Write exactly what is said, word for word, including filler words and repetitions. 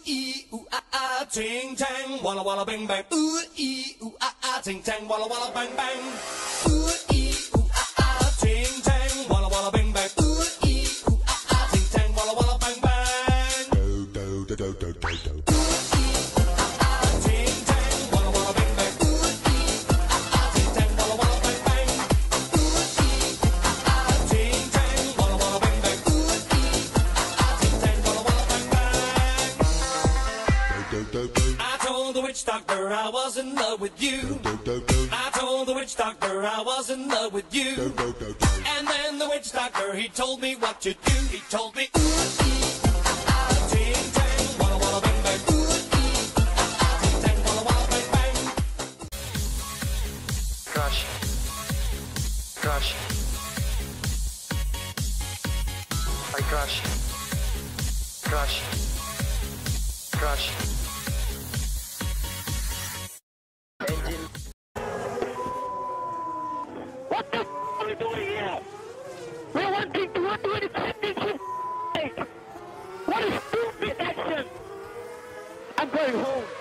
ee, ooh, ah, ah, ting, tang, walla, walla, bang, bang. Ooh, ee, ooh, ah, ah, ting, tang, walla, walla, bang, bang. Ooh, ee, ooh, ah, ah, ting, tang, walla, walla, bang, bang. Ooh, ee, ooh, ah, ah, ting, tang, walla, walla, bang, bang. Do, do, do, do, do, do, do. I told the witch doctor I was in love with you. I told the witch doctor I was in love with you. And then the witch doctor, he told me what to do. He told me, ooh, ee, ah, ah, ting, tang, walla, walla, bang, bang. Ooh, ee, ah, ah, ting, tang, walla, walla, bang, bang. Crush. Crush. I crush. Crush. Crush. Engine. What the f*** are we doing here? We're wanting to run to an championship. What a stupid action! I'm going home.